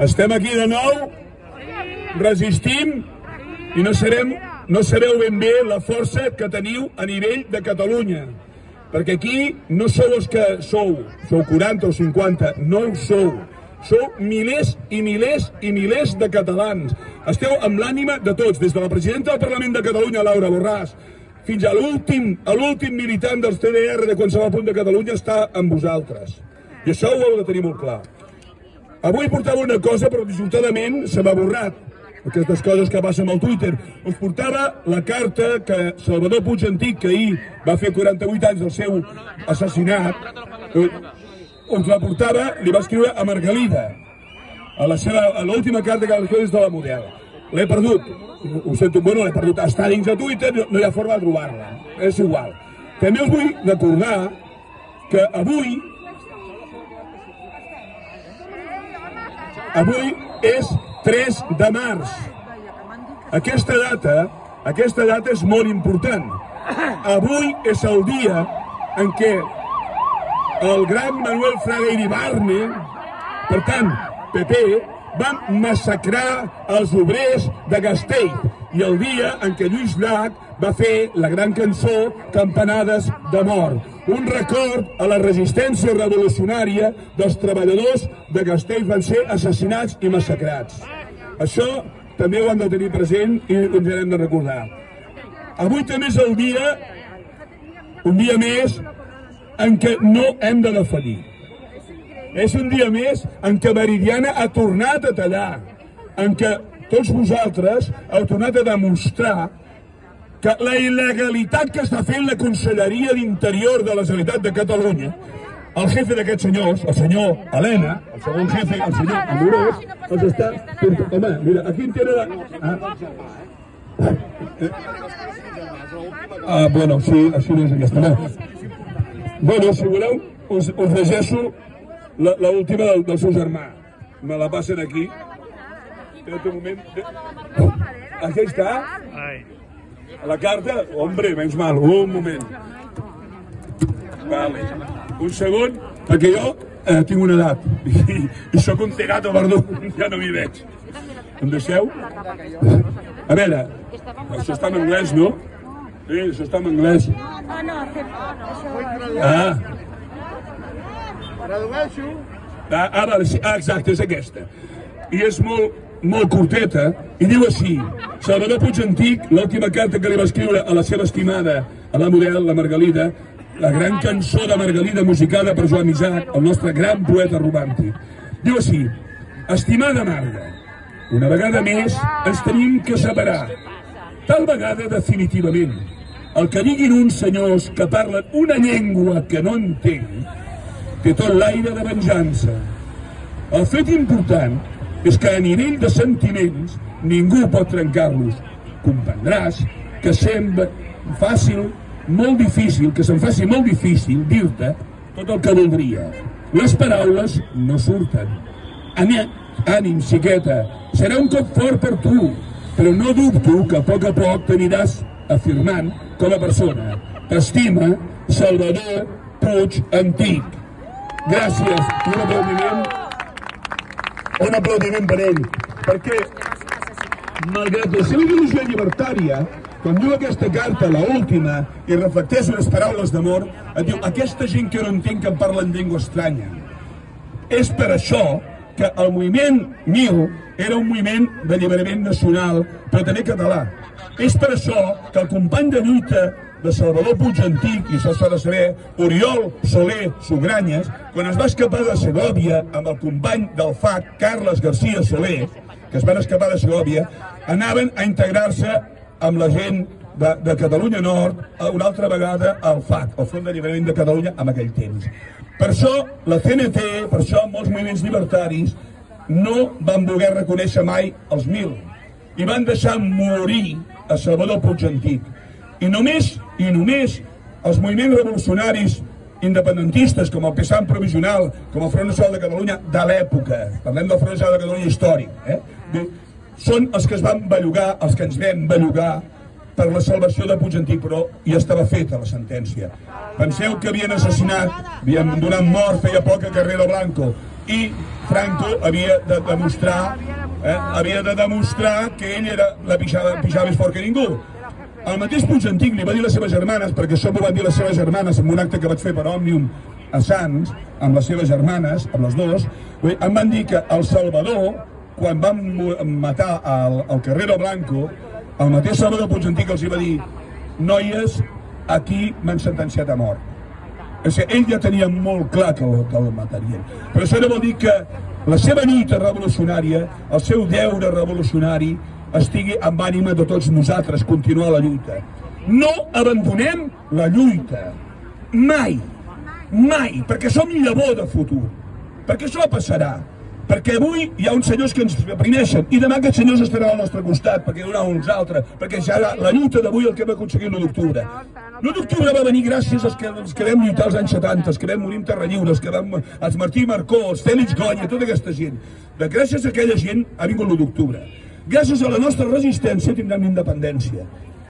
Estem aquí de nou, resistim i no sabeu ben bé la força que teniu a nivell de Catalunya. Perquè aquí no sou els que sou 40 o 50, no ho sou. Sou milers i milers i milers de catalans. Esteu amb l'ànima de tots, des de la presidenta del Parlament de Catalunya, Laura Borràs, fins a l'últim militant dels CDR de Qualsevol Punt de Catalunya està amb vosaltres. I això ho heu de tenir molt clar. Avui portava una cosa, però dissortadament se m'ha borrat. Aquestes coses que passen al Twitter. Us portava la carta que Salvador Puig Antich, que ahir va fer 48 anys del seu assassinat, us la portava, li va escriure a Margalida, a l'última carta que va escriure des de la Model. L'he perdut, ho sento, bueno, l'he perdut, està dins de Twitter, no hi ha forma de trobar-la, és igual. També us vull recordar que avui és 3 de març. Aquesta data és molt important. Avui és el dia en què el gran Manuel Fraga Iribarne, per tant, PP, van massacrar els obrers de Gasteiz, i el dia en què Lluís Llach va fer la gran cançó Campanades de mort, un record a la resistència revolucionària dels treballadors de Gasteiz van ser assassinats i massacrats. Això també ho hem de tenir present i ho ens hem de recordar. Avui també és el dia, un dia més, en què no hem de defallir. És un dia més en què Meridiana ha tornat a tallar, en què tots vosaltres heu tornat a demostrar que la il·legalitat que està fent la Conselleria d'Interior de la Generalitat de Catalunya, el jefe d'aquests senyors, el senyor Elena, el segon jefe, el senyor Amorós, els està... Home, mira, aquí en tenen... Bueno, sí, així no és aquesta. Bueno, si voleu, us llegeixo l'última del seu germà. Me la passen aquí. Espera't un moment. Aquí està. La carta, hombre, menys mal, un moment. Vale. Un segon, perquè jo tinc una edat i sóc un tegato perdut, ja no m'hi veig. Em deixeu? A veure, això està en anglès, no? Sí, això està en anglès. Vale, sí, exacte, és aquesta. I és molt curteta, i diu així: Salvador Puig Antich, l'última carta que li va escriure a la seva estimada, a la Model, la Margalida, la gran cançó de Margalida musicada per Joan Isaac, el nostre gran poeta romàntic. Diu així: estimada Marga, una vegada més ens tenim que separar, tal vegada definitivament. El que diguin uns senyors que parlen una llengua que no entenc té tot l'aire de venjança. El fet important és que a nivell de sentiments ningú pot trencar-los. Comprendràs que sembla fàcil, molt difícil, que se'm faci molt difícil dir-te tot el que voldria. Les paraules no surten. Ànim, xiqueta, serà un cop fort per tu, però no dubto que a poc t'aniràs afirmant com a persona. T'estima, Salvador Puig Antich. Gràcies. Un aplaudiment per ell, perquè malgrat la seva il·lusió llibertària, quan diu aquesta carta, l'última, i reflecteix unes paraules d'amor, et diu: aquesta gent que no entenc que em parla en llengua estranya. És per això que el moviment MIL era un moviment d'alliberament nacional, però també català. És per això que el company de lluita de Salvador Puig Antich, i això s'ha de saber, Oriol Soler Sugranyes, quan es va escapar de Segòvia amb el company del FAC, Carles García Soler, que es van escapar de Segòvia, anaven a integrar-se amb la gent de Catalunya Nord, una altra vegada al FAC, el Front d'Alliberament de Catalunya, en aquell temps. Per això la CNT, per això molts moviments llibertaris, no van voler reconèixer mai els MIL i van deixar morir a Salvador Puig Antich. I només els moviments revolucionaris independentistes, com el PSAM provisional, com el Front Nacional de Catalunya de l'època, parlem del Front Nacional de Catalunya històric, són els que es van bellugar, els que ens vam bellugar per la salvació de Puig Antich, però ja estava feta la sentència. Penseu que havien assassinat, havien donat mort feia poc a Carrero Blanco, i Franco havia de demostrar que ell la pixava més fort que ningú. El mateix Puig Antic li va dir a les seves germanes, perquè això m'ho van dir les seves germanes en un acte que vaig fer per Òmnium a Sants, amb les seves germanes, amb les dues, em van dir que El Salvador, quan van matar el Carrero Blanco, el mateix Salvador Puig Antic els va dir: noies, aquí m'han sentenciat a mort. O sigui, ell ja tenia molt clar que el matarien. Però això no vol dir que la seva lluita revolucionària, el seu deure revolucionari, estigui amb ànima de tots nosaltres, continuar la lluita. No abandonem la lluita. Mai. Mai. Perquè som llavor de futur. Perquè això passarà. Perquè avui hi ha uns senyors que ens reprimeixen i demà aquests senyors estaran al nostre costat perquè hi haurà uns altres, perquè ja la lluita d'avui el que va aconseguir l'1 d'octubre. L'1 d'octubre va venir gràcies als que vam lluitar als anys 70, els que vam morir en Terra Lliure, els Martí Marcó, els Fèlix Gonya, tota aquesta gent. Gràcies a aquella gent ha vingut l'1 d'octubre. Gràcies a la nostra resistència tindrem independència.